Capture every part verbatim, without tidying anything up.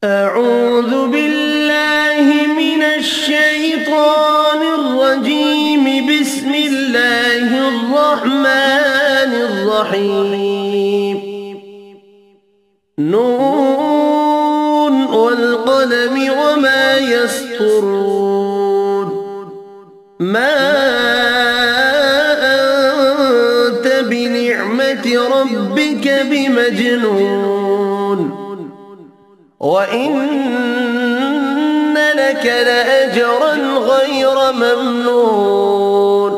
أعوذ بالله من الشيطان الرجيم. بسم الله الرحمن الرحيم. نون والقلم وما يسطرون. ما أنت بنعمة ربك بمجنون، وإن لك لأجرا غير ممنون،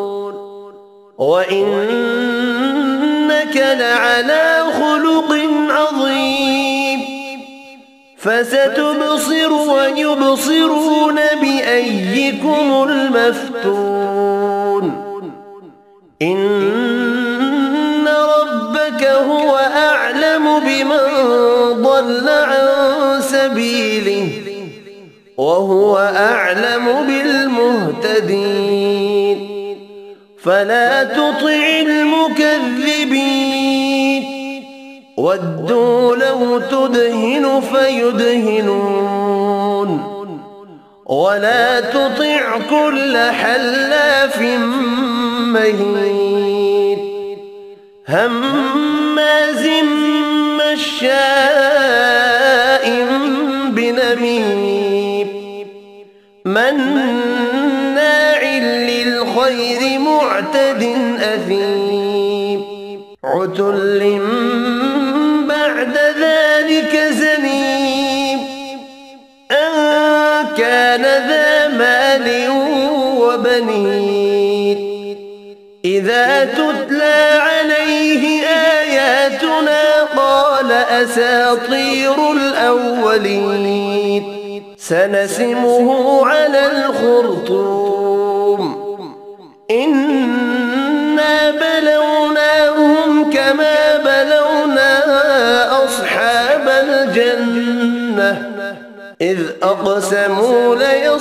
وإنك لعلى خلق عظيم. فستبصر ويبصرون بأيكم المفتون. إن ربك هو أعلم بمن ضل عن سبيله وهو أعلم بالمهتدين. فلا تطع المكذبين. ودوا لو تدهن فيدهنون. ولا تطع كل حلاف مهين هماز مشاء بنميم مناع للخير معتد أثيم عتل بعد ذلك زنيم أن كان ذا مال وبنين. إذا تتلى عليه آياتنا قال أساطير الأولين. سنسمه على الخرطوم. إنا بلوناهم كما بلونا أصحاب الجنة إذ أقسموا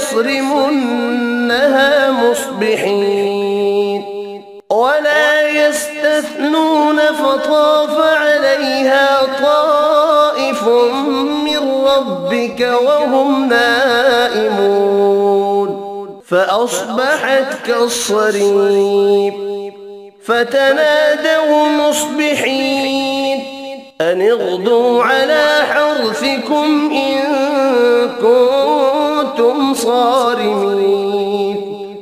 ليصرمنها مصبحين ولا يستثنون. فطاف عليها طائف من ربك وهم نائمون فأصبحت كالصريم. فتنادوا مصبحين أن اغدوا على حرثكم إن كنتم صارمين.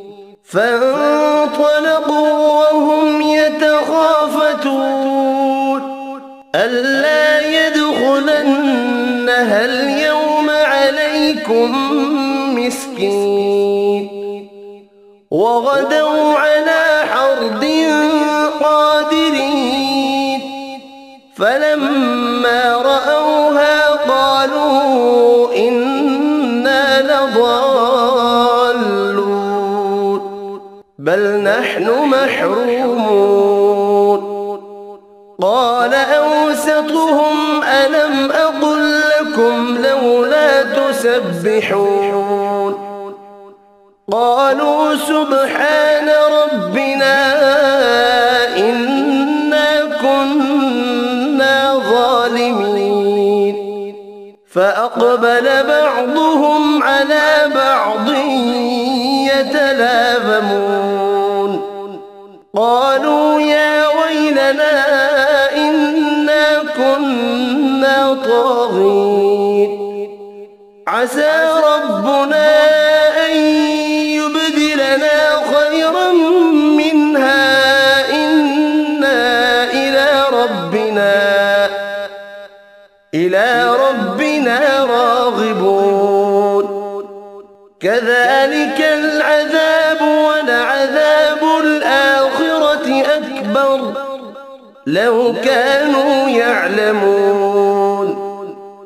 فانطلقوا وهم يتخافتون ألا يدخلنها اليوم عليكم مسكين. وغدوا على حرد قادرين. فلما رأوها قالوا إنا لضالون بل نحن محرومون. قال أوسطهم ألم أقل لكم لولا تسبحون. قالوا سبحان ربنا إنا كنا ظالمين. فأقبل بعضهم على بعض يتلاومون. قالوا يا ويلنا إنا كنا طاغين. عسى ربنا أن يبدلنا خيرا منها إنا إلى ربنا إلى ربنا راغبون. كذلك العذاب ولعذاب الآخرة أكبر لو كانوا يعلمون.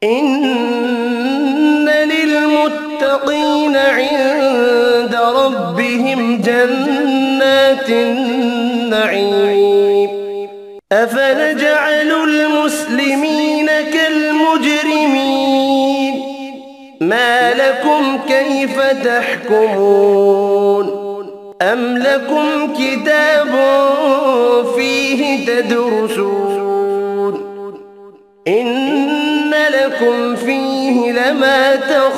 إن للمتقين عند ربهم جنات النعيم. أفنجعل المسلمين كالمجرمين. ما لكم كيف تحكمون. أم لكم كتاب فيه تدرسون. إن لكم فيه لما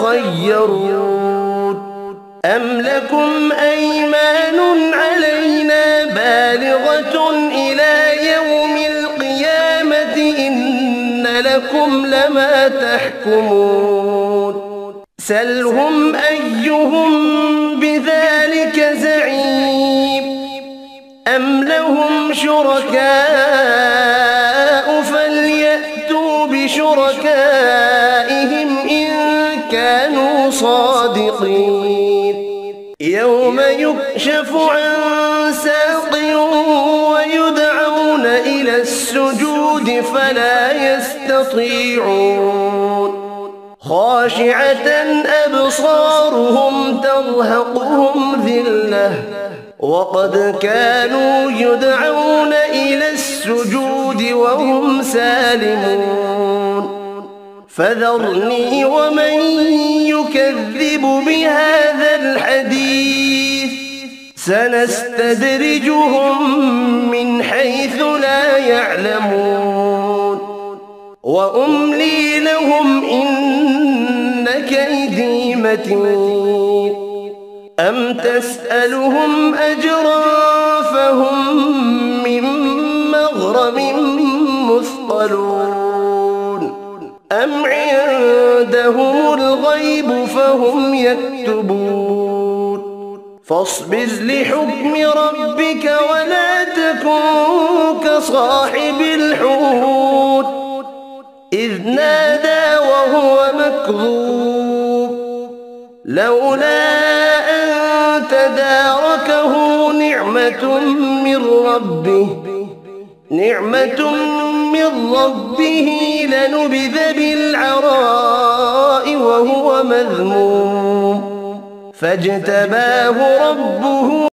تخيرون أم لكم أيمان علينا بالغة إلى يوم القيامة إن لكم لما تحكمون سلهم أيهم بذلك زعيم أم لهم شركاء فليأتوا بشركائهم إن كانوا صادقين يوم يكشف عن ساق ويدعون إلى السجود فلا يستطيعون خاشعة أبصارهم ترهقهم ذلة وقد كانوا يدعون إلى السجود وهم سالمون فذرني ومن يكذب بهذا الحديث سنستدرجهم من حيث لا يعلمون وأملي لهم إن كيدي متين أم تسألهم أجرا فهم من مغرم مثقلون أم عندهم الغيب فهم يكتبون فاصبر لحكم ربك ولا تكن كصاحب الحوت إذ نادى وهو مكذوب لولا أن تداركه نعمة من ربه نعمة من ربه لنبذ بالعراء وهو مذموم فاجتباه ربه